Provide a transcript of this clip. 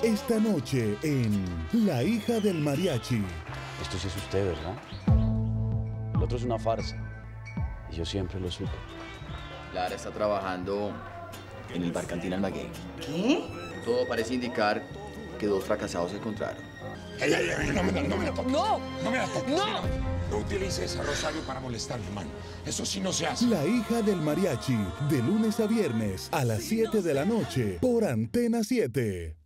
Esta noche en La hija del mariachi. Esto sí es usted, ¿verdad? El otro es una farsa. Y yo siempre lo supe. Lara está trabajando en el bar Cantina Almaguey. ¿Qué? Todo parece indicar que dos fracasados se encontraron. ¡Ey! No me la toques. ¡No! No me la toques. ¡No! No utilices a Rosario para molestar, hermano. Eso sí no se hace. La hija del mariachi, de lunes a viernes a las 7 de la noche por Antena 7.